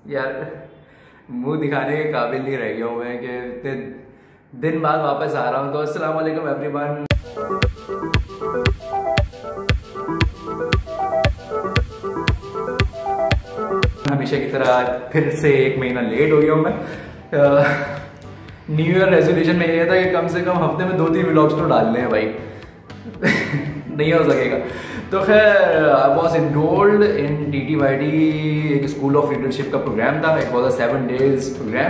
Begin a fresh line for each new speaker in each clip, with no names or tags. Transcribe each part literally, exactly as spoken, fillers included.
यार मुंह दिखाने के काबिल नहीं रह गया हूँ मैं कि दिन, दिन बाद वापस आ रहा हूँ। तो अस्सलाम वालेकुम एवरीवन। हमेशा की तरह फिर से एक महीना लेट हो गया हूँ मैं। न्यू ईयर रेजोल्यूशन में ये था कि कम से कम हफ्ते में दो तीन व्लॉग्स तो डालने हैं भाई। नहीं हो सकेगा। तो खैर I was enrolled in T T Y T, एक स्कूल ऑफ लीडरशिप का प्रोग्राम था। It was a seven days program.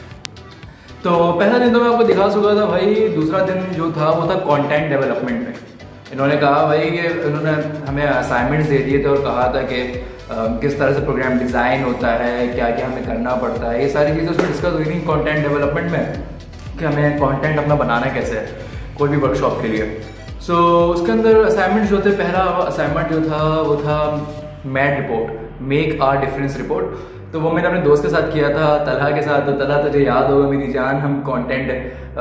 तो पहला दिन तो मैं आपको दिखा चुका था भाई। दूसरा दिन जो था वो था कंटेंट डेवलपमेंट में। इन्होंने कहा भाई कि इन्होंने हमें असाइनमेंट्स दे दिए थे और कहा था कि किस तरह से प्रोग्राम डिज़ाइन होता है, क्या क्या हमें करना पड़ता है, ये सारी चीज़ें उसमें डिस्कस हुई थी कंटेंट डेवलपमेंट में कि हमें कंटेंट अपना बनाना कैसे है कोई भी वर्कशॉप के लिए। सो so, उसके अंदर असाइनमेंट जो थे, पहला असाइनमेंट जो था वो था mad report, make a difference report. तो वो मैंने अपने दोस्त के साथ किया था, तलहा के साथ। तो तलहा तुझे याद होगा मेरी जान, हम कंटेंट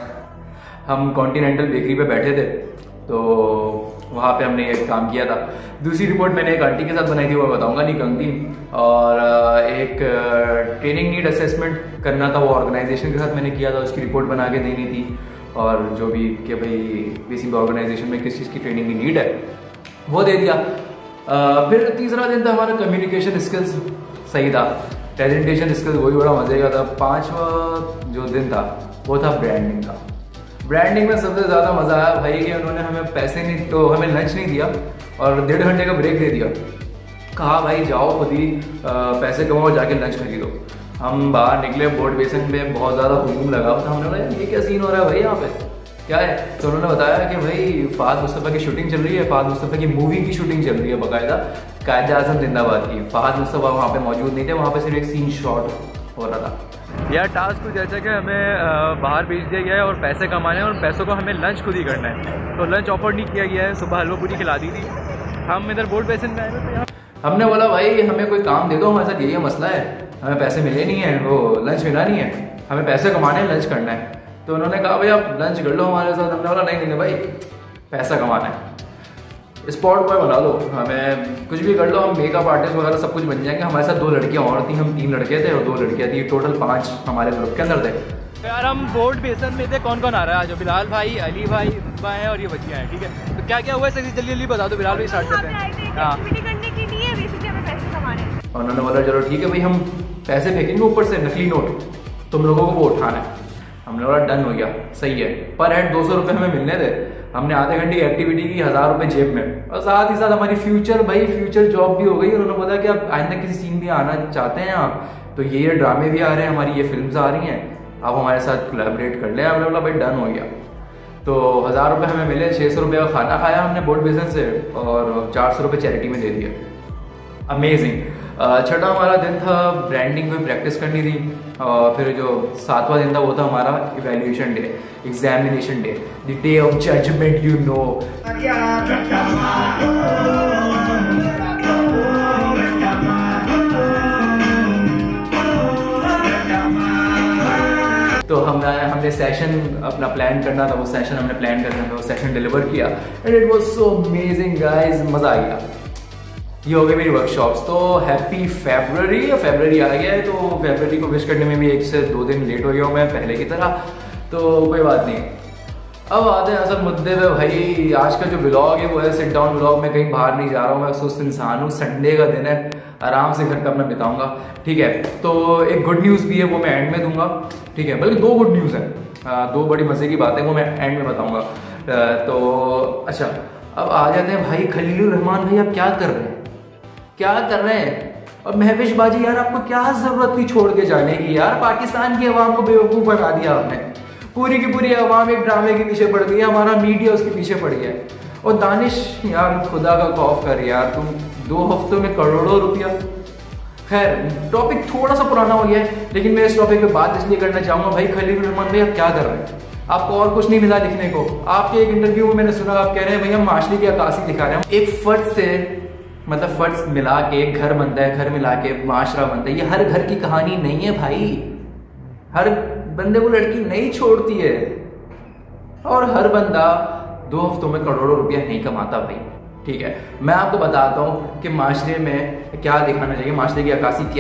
हम कॉन्टिनेंटल बेकरी पे बैठे थे, तो वहाँ पे हमने ये काम किया था। दूसरी रिपोर्ट मैंने एक आंटी के साथ बनाई थी, वो बताऊंगा नहीं कौन थी। और एक ट्रेनिंग नीड असेसमेंट करना था, वो ऑर्गेनाइजेशन के साथ मैंने किया था, उसकी रिपोर्ट बना के देनी थी। और जो भी कि भाई बेसिक ऑर्गेनाइजेशन में किस चीज़ की ट्रेनिंग की नीड है वो दे दिया। आ, फिर तीसरा दिन था हमारा कम्युनिकेशन स्किल्स, सही था। प्रेजेंटेशन स्किल्स वही बड़ा मजे का था। पांचवा जो दिन था वो था ब्रांडिंग का। ब्रांडिंग में सबसे ज़्यादा मज़ा आया भाई कि उन्होंने हमें पैसे नहीं, तो हमें लंच नहीं दिया और डेढ़ घंटे का ब्रेक दे दिया। कहा भाई जाओ खुद ही पैसे कमाओ, जाके लंच खरीदो। हम बाहर निकले, बोर्ड बेसन में बहुत ज़्यादा हुजूम लगा हुआ था। हमने बोला ये क्या सीन हो रहा है भाई यहाँ पे, क्या है? तो उन्होंने बताया कि भाई फहद मुस्तफ़ा की शूटिंग चल रही है, फहद मुस्तफ़ा की मूवी की शूटिंग चल रही है बाकायदा, कायदे आज़म जिंदाबाद की। फहद मुस्तफ़ा वहाँ पे मौजूद नहीं थे, वहाँ पे सिर्फ एक सीन शॉट हो रहा था। यह टास्क कुछ ऐसा कि हमें बाहर भेज दिया गया है और पैसे कमाने हैं, और पैसों को हमें लंच खुद ही करना है। तो लंच ऑफर नहीं किया गया है, सुबह हलवा पूरी खिला दी थी। हम इधर बोर्ड बेसन में आए थे, यहाँ हमने बोला भाई हमें कोई काम दे दो, हमारे साथ यही मसला है, हमें पैसे मिले नहीं है, वो लंच मिला नहीं है, हमें पैसे कमाने हैं, लंच करना है। तो उन्होंने कहा भाई आप लंच कर लो हमारे साथ। हमने बोला नहीं नहीं भाई पैसा कमाना है, स्पॉट बॉय बना लो, हमें कुछ भी कर लो, हम मेकअप आर्टिस्ट वगैरह सब कुछ बन जाएंगे। हमारे साथ दो लड़कियां और थी, हम तीन लड़के थे और दो लड़कियां थी, टोटल पाँच हमारे ग्रुप के अंदर थे। यार हम बोर्ड बेसन में थे। कौन कौन आ रहा है? जो बिलाल भाई, अली भाई, रुतबा है और ये बच्चियाँ हैं, ठीक है। तो क्या क्या हुआ है जल्दी जल्दी बता दो। बिलाल भाई स्टार्ट करते हैं। हाँ, और उन्होंने बोला चलो ठीक है भाई हम पैसे फेंकेंगे ऊपर से, नकली नोट, तुम लोगों को वो उठाना है। हमने बोला डन हो गया, सही है। पर हेड दो सौ रुपये हमें मिलने थे। हमने आधे घंटे की एक्टिविटी की, हज़ार रुपये जेब में, और साथ ही साथ हमारी फ्यूचर भाई फ्यूचर जॉब भी हो गई। उन्होंने बोला कि आप आइंदा किसी सीन भी आना चाहते हैं आप, तो ये ये ड्रामे भी आ रहे हैं, हमारी ये फिल्म्स आ रही हैं, आप हमारे साथ कोलैबोरेट कर लें। हमने बोला भाई डन हो गया। तो हज़ार रुपये हमें मिले, छः सौ रुपये का खाना खाया हमने बोर्ड बेसन से, और चार सौ रुपये चैरिटी में दे दिए। अमेजिंग। छठा हमारा दिन था ब्रांडिंग में प्रैक्टिस करनी थी। और फिर जो सातवां दिन था वो था हमारा evaluation day, examination day, the day of judgment, you know. तो हम हमने सेशन अपना प्लान करना था, वो सेशन हमने प्लान करना था, वो सेशन डिलीवर किया and it was so amazing guys, मज़ा आ गया। ये हो गई मेरी वर्कशॉप्स। तो हैप्पी फेब्रुअरी, फेब्रुअरी आ गया है, तो फेब्रुअरी को विश करने में भी एक से दो दिन लेट हो गया हूँ मैं पहले की तरह, तो कोई बात नहीं। अब आते हैं असल मुद्दे पे भाई। आज का जो व्लॉग है वो है सिट डाउन व्लॉग। मैं कहीं बाहर नहीं जा रहा हूँ, मैं सुस्त इंसान हूँ, संडे का दिन है, आराम से घर पे अपना बिताऊंगा, ठीक है। तो एक गुड न्यूज़ भी है, वो मैं एंड में दूंगा, ठीक है। बल्कि दो गुड न्यूज़ है, दो बड़ी मज़े की बातें, वो मैं एंड में बताऊंगा। तो अच्छा, अब आ जाते हैं भाई खलीलुर रहमान भाई, आप क्या कर रहे हैं, क्या कर रहे हैं? और महविश बाजी यार, आपको क्या जरूरत थी छोड़ के जाने की यार? पाकिस्तान की अवाम को बेवकूफ़ बना दिया आपने। पूरी की पूरी अवाम एक ड्रामे के पीछे पड़ गई है, हमारा मीडिया उसके पीछे पड़ गया है। और दानिश यार खुदा का खौफ कर यार, तुम दो हफ्तों में करोड़ों रुपया। खैर टॉपिक थोड़ा सा पुराना हो गया है, लेकिन मैं इस टॉपिक पे बात इसलिए करना चाहूँगा भाई। खलीलुर रहमान भाई आप क्या कर रहे हैं? आपको और कुछ नहीं मिला लिखने को? आपके एक इंटरव्यू में मैंने सुना आप कह रहे हैं भाई हम माशरे की अक्कासी दिखा रहे हैं। एक फर्ज से मतलब फर्ज मिला के घर बनता है, घर मिला के माशरा बनता है। ये हर घर की कहानी नहीं है भाई, हर बंदे को लड़की नहीं छोड़ती है, और हर बंदा दो हफ्तों में करोड़ों रुपया नहीं कमाता भाई, ठीक है। मैं आपको बताता हूँ कि माशरे में क्या दिखाना चाहिए, माशरे की अक्कासी क्या है।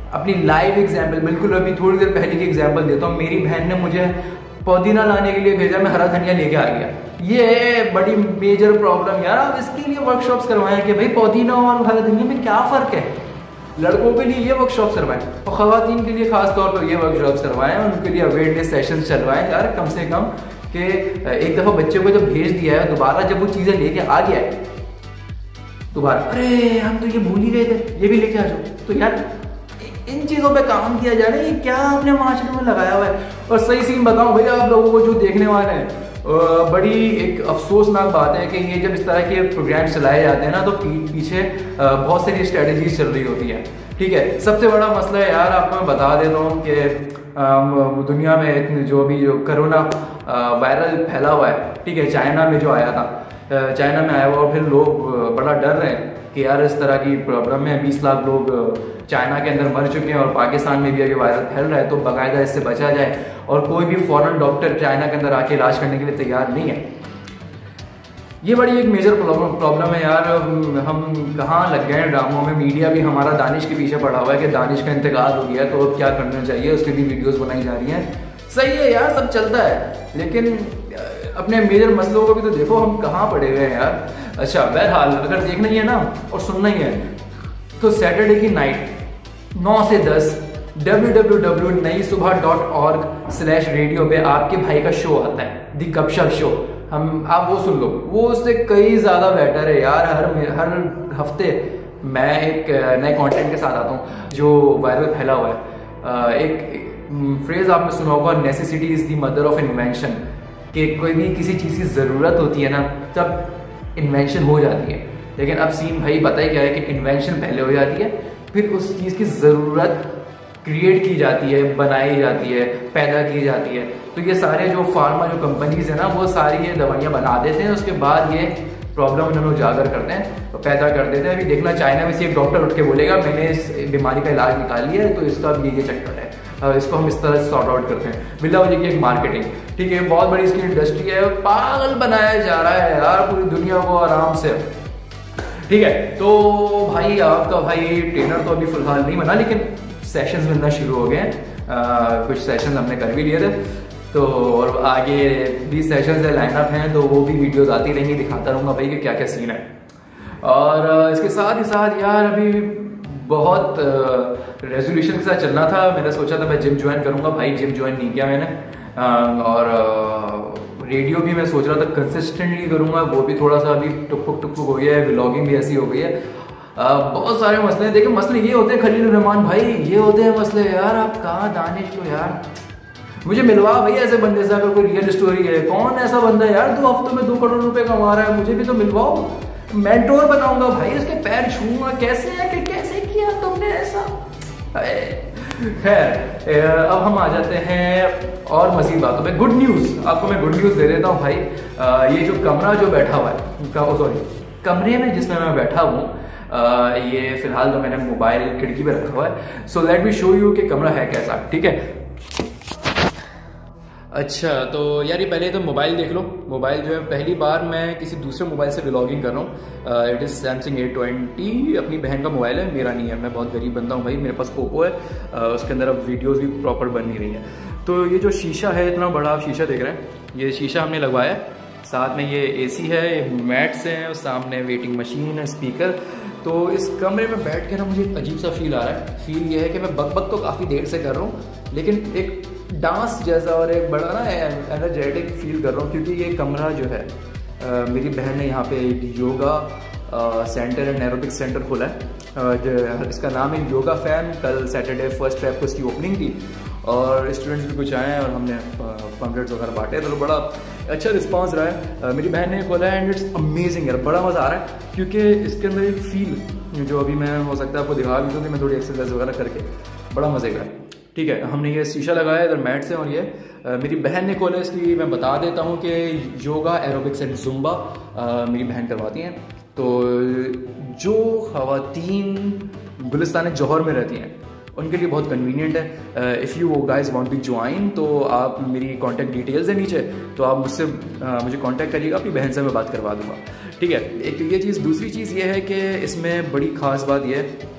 अपनी लाइव एग्जाम्पल, बिल्कुल अभी थोड़ी देर पहले की एग्जाम्पल देता हूँ। मेरी बहन ने मुझे पुदीना लाने के लिए भेजा, मैं हरा धनिया लेके आ गया। ये बड़ी मेजर प्रॉब्लम यार। आप इसके लिए वर्कशॉप्स करवाएं कि भाई पुदीना और हरा धनिया में क्या फ़र्क है। लड़कों के लिए ये वर्कशॉप्स करवाएं और ख़वातीन के लिए खास तौर पर ये वर्कशॉप्स करवाएं, उनके लिए अवेयरनेस सेशंस चलवाएं यार कम से कम। कि एक दफ़ा बच्चे को जब भेज दिया है, दोबारा जब वो चीज़ें लेके आ गया है दोबारा, अरे हम तो ये भूल ही गए थे, ये भी लेके आ जाओ। तो यार इन चीज़ों पे काम किया जा रहा है, ये क्या आपने माशरे में लगाया हुआ है। और सही सीन बताऊं भैया आप लोगों को जो देखने वाले हैं, बड़ी एक अफसोसनाक बात है कि ये जब इस तरह के प्रोग्राम्स चलाए जाते हैं ना, तो पीछे बहुत सारी स्ट्रेटजीज चल रही होती हैं। ठीक है, सबसे बड़ा मसला है यार, आपको मैं बता देता हूँ कि दुनिया में जो अभी जो कोरोना वायरल फैला हुआ है, ठीक है, चाइना में जो आया था, चाइना में आया हुआ, और फिर लोग बड़ा डर रहे हैं कि यार इस तरह की प्रॉब्लम है, बीस लाख लोग चाइना के अंदर मर चुके हैं और पाकिस्तान में भी अभी वायरस फैल रहा है, तो बाकायदा इससे बचा जाए। और कोई भी फॉरेन डॉक्टर चाइना के अंदर आके इलाज करने के लिए तैयार नहीं है। ये बड़ी एक मेजर प्रॉब्लम है यार। हम कहाँ लग गए हैं ड्रामों में। मीडिया भी हमारा दानिश के पीछे पड़ा हुआ है कि दानिश का इंतकाल हो गया तो अब क्या करना चाहिए, उसके भी वीडियोस बनाई जा रही हैं। सही है यार, सब चलता है, लेकिन अपने मेजर मसलों को भी तो देखो, हम कहाँ पड़े हुए हैं यार। अच्छा, बहरहाल अगर देखना ही है ना और सुनना ही है तो सैटरडे की नाइट नौ से दस डब्ल्यू डब्ल्यू डब्ल्यू नई सुबह डॉट ऑर्ग स्लैश रेडियो पे आपके भाई का शो आता है, दी गपशप शो। हम आप वो सुन लो, वो उससे कई ज़्यादा बेटर है यार। हर हर हफ्ते मैं एक नए कंटेंट के साथ आता हूँ जो वायरल फैला हुआ है। एक फ्रेज आपने सुना होगा, necessity is the mother of invention, कि कोई भी किसी चीज़ की ज़रूरत होती है ना तब इन्वेंशन हो जाती है। लेकिन अब सीन भाई पता है क्या है कि इन्वेंशन पहले हो जाती है, फिर उस चीज़ की ज़रूरत क्रिएट की जाती है, बनाई जाती है, पैदा की जाती है। तो ये सारे जो फार्मा जो कंपनीज है ना, वो सारी ये दवाइयाँ बना देते हैं, उसके बाद ये प्रॉब्लम उन्होंने उजागर करते हैं, तो पैदा कर देते हैं। अभी देखना चाइना में से एक डॉक्टर उठ के बोलेगा मैंने इस बीमारी का इलाज निकाल लिया है, तो इसका भी ये चक्कर है, इसको हम इस तरह से सॉर्ट आउट करते हैं। बिल्ला वजह की एक मार्केटिंग, ठीक है, बहुत बड़ी इसकी इंडस्ट्री है, पागल बनाया जा रहा है यार पूरी दुनिया को आराम से। ठीक है, तो भाई आपका भाई ट्रेनर तो अभी फिलहाल नहीं बना, लेकिन सेशंस मिलना शुरू हो गए हैं। कुछ सेशंस हमने कर भी लिए थे, तो और आगे भी सेशंस लाइनअप हैं, तो वो भी वीडियोस आती रहेंगी, दिखाता रहूँगा भाई कि क्या क्या सीन है। और इसके साथ ही साथ यार अभी बहुत रेजोल्यूशन के साथ चलना था। मैंने सोचा था मैं जिम ज्वाइन करूँगा, भाई जिम ज्वाइन नहीं किया मैंने। और रेडियो भी मैं सोच रहा था कंसिस्टेंटली करूँगा, वो भी थोड़ा सा अभी टुक टुक हो गया है, व्लॉगिंग भी ऐसी हो गई है। आ, बहुत सारे मसले हैं। देखिए मसले ये होते हैं खलील रहमान भाई, ये होते हैं मसले यार। आप कहाँ दानिश को यार, मुझे मिलवा भाई ऐसे बंदे से, अगर कोई रियल स्टोरी है। कौन ऐसा बंदा है यार दो हफ्तों में दो करोड़ रुपए कमा रहा है, मुझे भी तो मिलवाओ। मेंटोर बनाऊंगा भाई, उसके पैर छूऊंगा। कैसे है कि कैसे किया तुमने ऐसा। खैर अब हम आ जाते हैं और मजीद बातों पे। गुड न्यूज़, आपको मैं गुड न्यूज़ दे देता हूँ भाई। आ, ये जो कमरा जो बैठा हुआ है, सॉरी कमरे में जिसमें मैं बैठा हूँ, Uh, ये फिलहाल तो मैंने मोबाइल खिड़की पे रखा हुआ है। So let me show you कि कमरा है कैसा, ठीक है। अच्छा तो यार ये पहले तो मोबाइल देख लो। मोबाइल जो है पहली बार मैं किसी दूसरे मोबाइल से व्लॉगिंग कर रहा हूँ। It is Samsung A twenty, अपनी बहन का मोबाइल है, मेरा नहीं है। मैं बहुत गरीब बंदा हूँ भाई, मेरे पास पोको है। uh, उसके अंदर अब वीडियोस भी प्रॉपर बन नहीं रही है। तो ये जो शीशा है, इतना बड़ा आप शीशा देख रहे हैं, ये शीशा हमने लगवाया है। साथ में ये एसी है, ये मैट्स हैं, सामने वेटिंग मशीन है, स्पीकर। तो इस कमरे में बैठ के ना मुझे एक अजीब सा फील आ रहा है। फील ये है कि मैं बक बक तो काफ़ी देर से कर रहा हूँ, लेकिन एक डांस जैसा और एक बड़ा ना एनर्जेटिक फील कर रहा हूँ, क्योंकि ये कमरा जो है आ, मेरी बहन ने यहाँ पे एक yoga uh, centre and aerobics centre खोला है। इसका नाम है योगा फैम। कल सैटरडे फर्स्ट फेब को इसकी ओपनिंग थी और स्टूडेंट्स भी कुछ आए हैं और हमने पम्पलेट्स वगैरह बांटे, तो बड़ा अच्छा रिस्पांस रहा है। मेरी बहन ने खोला है एंड इट्स अमेजिंग यार, बड़ा मज़ा आ रहा है, क्योंकि इसके अंदर एक फील जो अभी मैं हो सकता है आपको दिखा भी दूँ कि मैं थोड़ी एक्सरसाइज वगैरह करके बड़ा मज़े का है। ठीक है, हमने ये शीशा लगाया इधर मैट्स हैं, और ये आ, मेरी बहन ने खोला। इसकी मैं बता देता हूँ कि योगा एरोबिक्स एंड जुम्बा मेरी बहन करवाती हैं। तो जो ख़वातीन गुलिस्तान जौहर में रहती हैं उनके लिए बहुत कन्वीनियंट है। If you guys want to join, तो आप मेरी कॉन्टैक्ट डिटेल्स है नीचे, तो आप मुझसे मुझे कॉन्टैक्ट करिएगा, अपनी बहन से मैं बात करवा दूँगा। ठीक है, एक तो ये चीज़। दूसरी चीज़ ये है कि इसमें बड़ी ख़ास बात यह है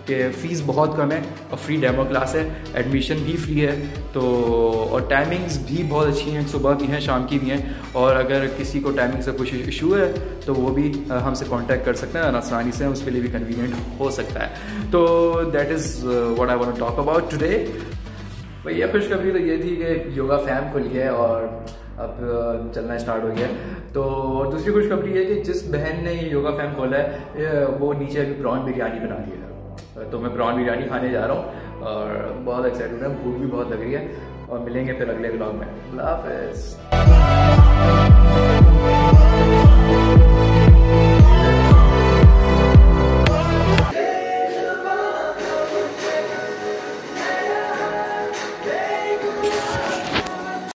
कि फ़ीस बहुत कम है और फ्री डेमो क्लास है, एडमिशन भी फ्री है। तो और टाइमिंग्स भी बहुत अच्छी हैं, सुबह की हैं, शाम की भी हैं। और अगर किसी को टाइमिंग से कुछ इशू है तो वो भी हमसे कांटेक्ट कर सकते हैं, आसानी से उसके लिए भी कन्वीनियंट हो सकता है। तो that is what I want to talk about today. भैया खुशखबरी तो ये थी कि योगा फैम खुल गया है और अब चलना स्टार्ट हो गया। तो दूसरी खुशखबरी है कि जिस बहन ने ये योगा फैम खोला है वो नीचे अभी प्रॉन बिरयानी बना रही है। तो मैं प्रॉन बिरयानी खाने जा रहा हूँ और बहुत एक्साइटेड हूँ, भूख भी बहुत लग रही है। और मिलेंगे फिर अगले व्लॉग में। अल्लाह हाफ़िज़।